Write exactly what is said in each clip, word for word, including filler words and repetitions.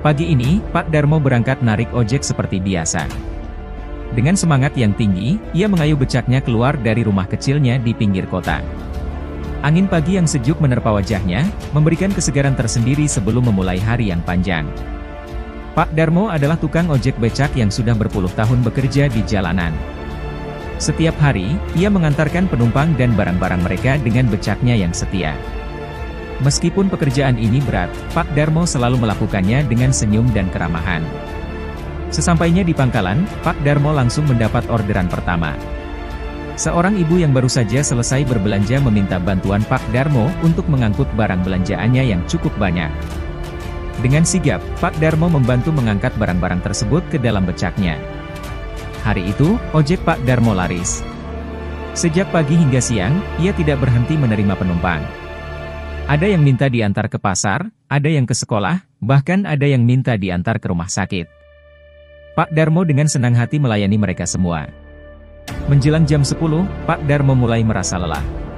Pagi ini, Pak Darmo berangkat narik ojek seperti biasa. Dengan semangat yang tinggi, ia mengayuh becaknya keluar dari rumah kecilnya di pinggir kota. Angin pagi yang sejuk menerpa wajahnya, memberikan kesegaran tersendiri sebelum memulai hari yang panjang. Pak Darmo adalah tukang ojek becak yang sudah berpuluh tahun bekerja di jalanan. Setiap hari, ia mengantarkan penumpang dan barang-barang mereka dengan becaknya yang setia. Meskipun pekerjaan ini berat, Pak Darmo selalu melakukannya dengan senyum dan keramahan. Sesampainya di pangkalan, Pak Darmo langsung mendapat orderan pertama. Seorang ibu yang baru saja selesai berbelanja meminta bantuan Pak Darmo untuk mengangkut barang belanjaannya yang cukup banyak. Dengan sigap, Pak Darmo membantu mengangkat barang-barang tersebut ke dalam becaknya. Hari itu, ojek Pak Darmo laris. Sejak pagi hingga siang, ia tidak berhenti menerima penumpang. Ada yang minta diantar ke pasar, ada yang ke sekolah, bahkan ada yang minta diantar ke rumah sakit. Pak Darmo dengan senang hati melayani mereka semua. Menjelang jam sepuluh, Pak Darmo mulai merasa lelah.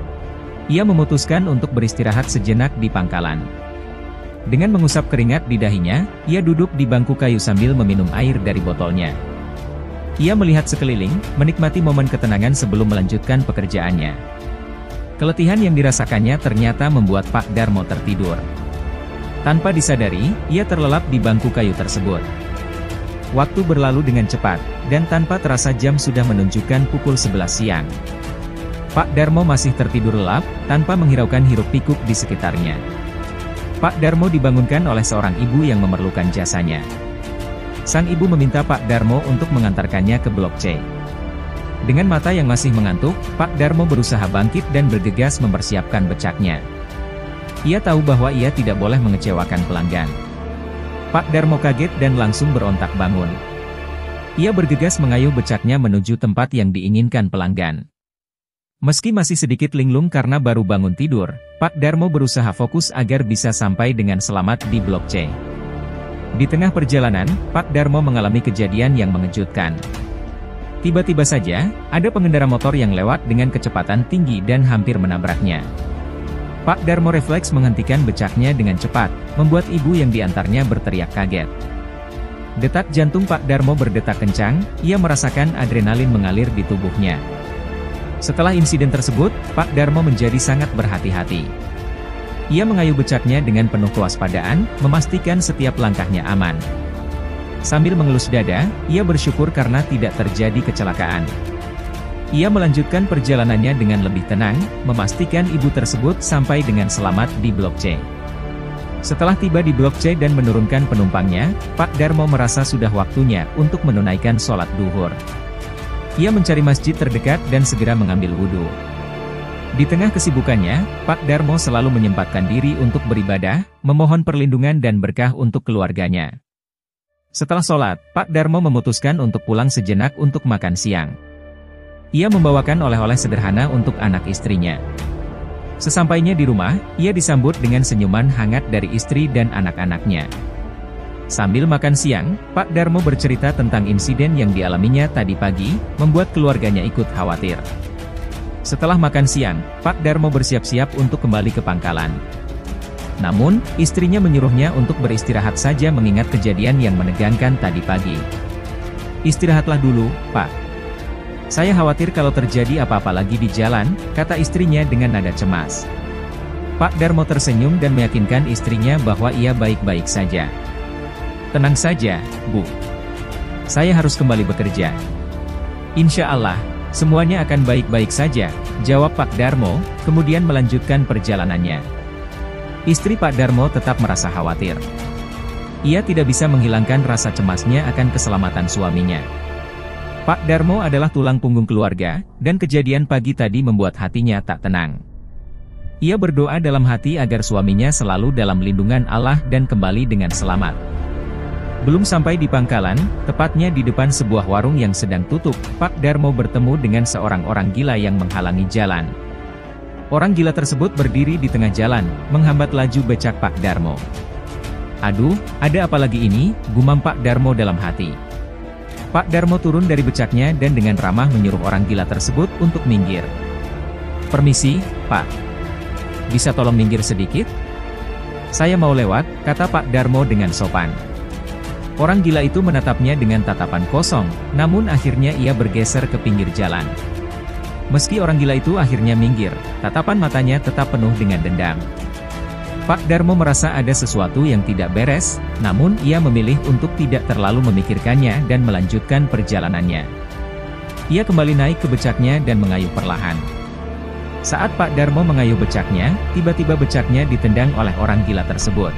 Ia memutuskan untuk beristirahat sejenak di pangkalan. Dengan mengusap keringat di dahinya, ia duduk di bangku kayu sambil meminum air dari botolnya. Ia melihat sekeliling, menikmati momen ketenangan sebelum melanjutkan pekerjaannya. Keletihan yang dirasakannya ternyata membuat Pak Darmo tertidur. Tanpa disadari, ia terlelap di bangku kayu tersebut. Waktu berlalu dengan cepat, dan tanpa terasa jam sudah menunjukkan pukul sebelas siang. Pak Darmo masih tertidur lelap, tanpa menghiraukan hiruk-pikuk di sekitarnya. Pak Darmo dibangunkan oleh seorang ibu yang memerlukan jasanya. Sang ibu meminta Pak Darmo untuk mengantarkannya ke Blok C. Dengan mata yang masih mengantuk, Pak Darmo berusaha bangkit dan bergegas mempersiapkan becaknya. Ia tahu bahwa ia tidak boleh mengecewakan pelanggan. Pak Darmo kaget dan langsung berontak bangun. Ia bergegas mengayuh becaknya menuju tempat yang diinginkan pelanggan. Meski masih sedikit linglung karena baru bangun tidur, Pak Darmo berusaha fokus agar bisa sampai dengan selamat di Blok C. Di tengah perjalanan, Pak Darmo mengalami kejadian yang mengejutkan. Tiba-tiba saja, ada pengendara motor yang lewat dengan kecepatan tinggi dan hampir menabraknya. Pak Darmo refleks menghentikan becaknya dengan cepat, membuat ibu yang diantarnya berteriak kaget. Detak jantung Pak Darmo berdetak kencang, ia merasakan adrenalin mengalir di tubuhnya. Setelah insiden tersebut, Pak Darmo menjadi sangat berhati-hati. Ia mengayuh becaknya dengan penuh kewaspadaan, memastikan setiap langkahnya aman. Sambil mengelus dada, ia bersyukur karena tidak terjadi kecelakaan. Ia melanjutkan perjalanannya dengan lebih tenang, memastikan ibu tersebut sampai dengan selamat di Blok C. Setelah tiba di Blok C dan menurunkan penumpangnya, Pak Darmo merasa sudah waktunya untuk menunaikan sholat duhur. Ia mencari masjid terdekat dan segera mengambil wudhu. Di tengah kesibukannya, Pak Darmo selalu menyempatkan diri untuk beribadah, memohon perlindungan dan berkah untuk keluarganya. Setelah sholat, Pak Darmo memutuskan untuk pulang sejenak untuk makan siang. Ia membawakan oleh-oleh sederhana untuk anak istrinya. Sesampainya di rumah, ia disambut dengan senyuman hangat dari istri dan anak-anaknya. Sambil makan siang, Pak Darmo bercerita tentang insiden yang dialaminya tadi pagi, membuat keluarganya ikut khawatir. Setelah makan siang, Pak Darmo bersiap-siap untuk kembali ke pangkalan. Namun, istrinya menyuruhnya untuk beristirahat saja mengingat kejadian yang menegangkan tadi pagi. "Istirahatlah dulu, Pak. Saya khawatir kalau terjadi apa-apa lagi di jalan," kata istrinya dengan nada cemas. Pak Darmo tersenyum dan meyakinkan istrinya bahwa ia baik-baik saja. "Tenang saja, Bu. Saya harus kembali bekerja. Insya Allah, semuanya akan baik-baik saja," jawab Pak Darmo, kemudian melanjutkan perjalanannya. Istri Pak Darmo tetap merasa khawatir. Ia tidak bisa menghilangkan rasa cemasnya akan keselamatan suaminya. Pak Darmo adalah tulang punggung keluarga, dan kejadian pagi tadi membuat hatinya tak tenang. Ia berdoa dalam hati agar suaminya selalu dalam lindungan Allah dan kembali dengan selamat. Belum sampai di pangkalan, tepatnya di depan sebuah warung yang sedang tutup, Pak Darmo bertemu dengan seorang orang gila yang menghalangi jalan. Orang gila tersebut berdiri di tengah jalan, menghambat laju becak Pak Darmo. "Aduh, ada apa lagi ini?" gumam Pak Darmo dalam hati. Pak Darmo turun dari becaknya dan dengan ramah menyuruh orang gila tersebut untuk minggir. "Permisi, Pak. Bisa tolong minggir sedikit? Saya mau lewat," kata Pak Darmo dengan sopan. Orang gila itu menatapnya dengan tatapan kosong, namun akhirnya ia bergeser ke pinggir jalan. Meski orang gila itu akhirnya minggir, tatapan matanya tetap penuh dengan dendam. Pak Darmo merasa ada sesuatu yang tidak beres, namun ia memilih untuk tidak terlalu memikirkannya dan melanjutkan perjalanannya. Ia kembali naik ke becaknya dan mengayuh perlahan. Saat Pak Darmo mengayuh becaknya, tiba-tiba becaknya ditendang oleh orang gila tersebut.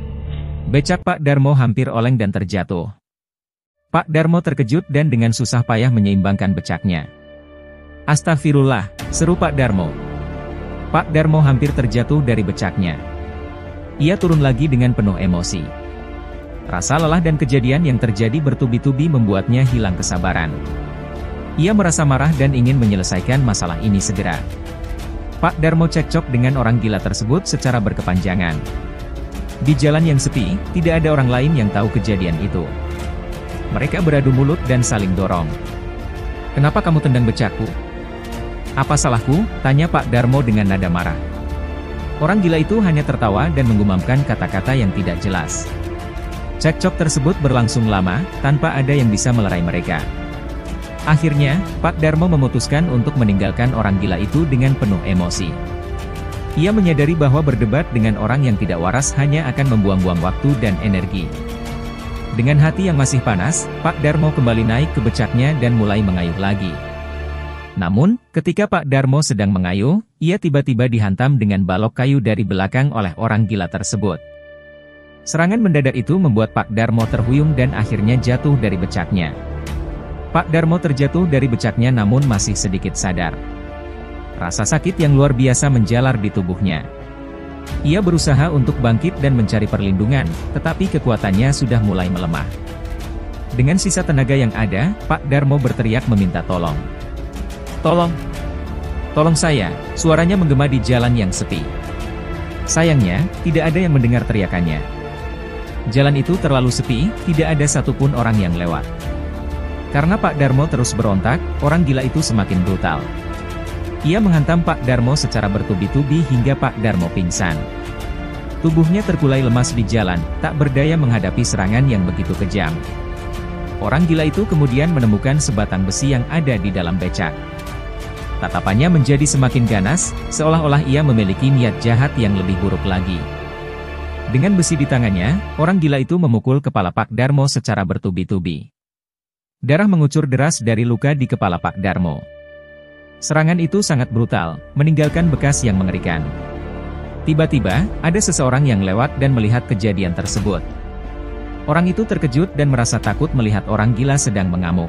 Becak Pak Darmo hampir oleng dan terjatuh. Pak Darmo terkejut dan dengan susah payah menyeimbangkan becaknya. "Astagfirullah," seru Pak Darmo. Pak Darmo hampir terjatuh dari becaknya. Ia turun lagi dengan penuh emosi. Rasa lelah dan kejadian yang terjadi bertubi-tubi membuatnya hilang kesabaran. Ia merasa marah dan ingin menyelesaikan masalah ini segera. Pak Darmo cekcok dengan orang gila tersebut secara berkepanjangan. Di jalan yang sepi, tidak ada orang lain yang tahu kejadian itu. Mereka beradu mulut dan saling dorong. "Kenapa kamu tendang becakku?" "Apa salahku?" tanya Pak Darmo dengan nada marah. Orang gila itu hanya tertawa dan menggumamkan kata-kata yang tidak jelas. Cekcok tersebut berlangsung lama, tanpa ada yang bisa melerai mereka. Akhirnya, Pak Darmo memutuskan untuk meninggalkan orang gila itu dengan penuh emosi. Ia menyadari bahwa berdebat dengan orang yang tidak waras hanya akan membuang-buang waktu dan energi. Dengan hati yang masih panas, Pak Darmo kembali naik ke becaknya dan mulai mengayuh lagi. Namun, ketika Pak Darmo sedang mengayuh, ia tiba-tiba dihantam dengan balok kayu dari belakang oleh orang gila tersebut. Serangan mendadak itu membuat Pak Darmo terhuyung dan akhirnya jatuh dari becaknya. Pak Darmo terjatuh dari becaknya namun masih sedikit sadar. Rasa sakit yang luar biasa menjalar di tubuhnya. Ia berusaha untuk bangkit dan mencari perlindungan, tetapi kekuatannya sudah mulai melemah. Dengan sisa tenaga yang ada, Pak Darmo berteriak meminta tolong. "Tolong! Tolong saya!" Suaranya menggema di jalan yang sepi. Sayangnya, tidak ada yang mendengar teriakannya. Jalan itu terlalu sepi, tidak ada satupun orang yang lewat. Karena Pak Darmo terus berontak, orang gila itu semakin brutal. Ia menghantam Pak Darmo secara bertubi-tubi hingga Pak Darmo pingsan. Tubuhnya terkulai lemas di jalan, tak berdaya menghadapi serangan yang begitu kejam. Orang gila itu kemudian menemukan sebatang besi yang ada di dalam becak. Tatapannya menjadi semakin ganas, seolah-olah ia memiliki niat jahat yang lebih buruk lagi. Dengan besi di tangannya, orang gila itu memukul kepala Pak Darmo secara bertubi-tubi. Darah mengucur deras dari luka di kepala Pak Darmo. Serangan itu sangat brutal, meninggalkan bekas yang mengerikan. Tiba-tiba, ada seseorang yang lewat dan melihat kejadian tersebut. Orang itu terkejut dan merasa takut melihat orang gila sedang mengamuk.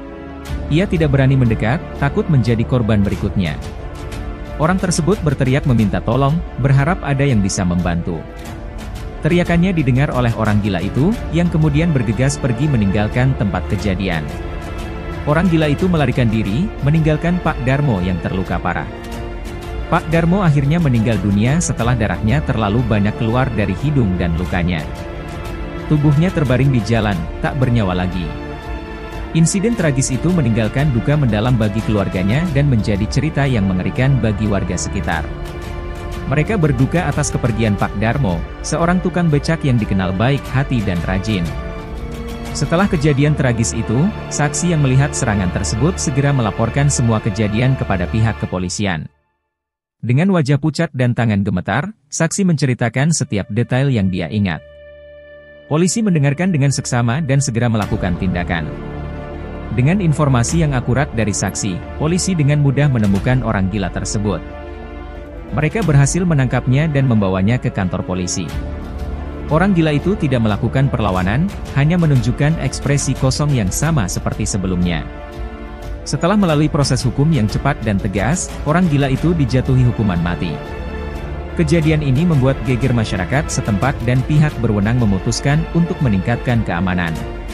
Ia tidak berani mendekat, takut menjadi korban berikutnya. Orang tersebut berteriak meminta tolong, berharap ada yang bisa membantu. Teriakannya didengar oleh orang gila itu, yang kemudian bergegas pergi meninggalkan tempat kejadian. Orang gila itu melarikan diri, meninggalkan Pak Darmo yang terluka parah. Pak Darmo akhirnya meninggal dunia setelah darahnya terlalu banyak keluar dari hidung dan lukanya. Tubuhnya terbaring di jalan, tak bernyawa lagi. Insiden tragis itu meninggalkan duka mendalam bagi keluarganya dan menjadi cerita yang mengerikan bagi warga sekitar. Mereka berduka atas kepergian Pak Darmo, seorang tukang becak yang dikenal baik hati dan rajin. Setelah kejadian tragis itu, saksi yang melihat serangan tersebut segera melaporkan semua kejadian kepada pihak kepolisian. Dengan wajah pucat dan tangan gemetar, saksi menceritakan setiap detail yang dia ingat. Polisi mendengarkan dengan seksama dan segera melakukan tindakan. Dengan informasi yang akurat dari saksi, polisi dengan mudah menemukan orang gila tersebut. Mereka berhasil menangkapnya dan membawanya ke kantor polisi. Orang gila itu tidak melakukan perlawanan, hanya menunjukkan ekspresi kosong yang sama seperti sebelumnya. Setelah melalui proses hukum yang cepat dan tegas, orang gila itu dijatuhi hukuman mati. Kejadian ini membuat geger masyarakat setempat dan pihak berwenang memutuskan untuk meningkatkan keamanan.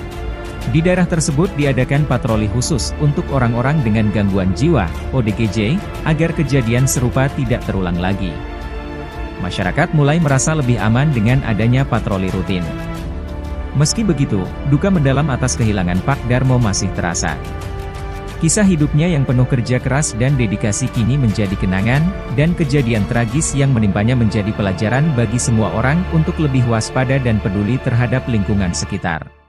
Di daerah tersebut diadakan patroli khusus untuk orang-orang dengan gangguan jiwa, O D G J, agar kejadian serupa tidak terulang lagi. Masyarakat mulai merasa lebih aman dengan adanya patroli rutin. Meski begitu, duka mendalam atas kehilangan Pak Darmo masih terasa. Kisah hidupnya yang penuh kerja keras dan dedikasi kini menjadi kenangan, dan kejadian tragis yang menimpanya menjadi pelajaran bagi semua orang untuk lebih waspada dan peduli terhadap lingkungan sekitar.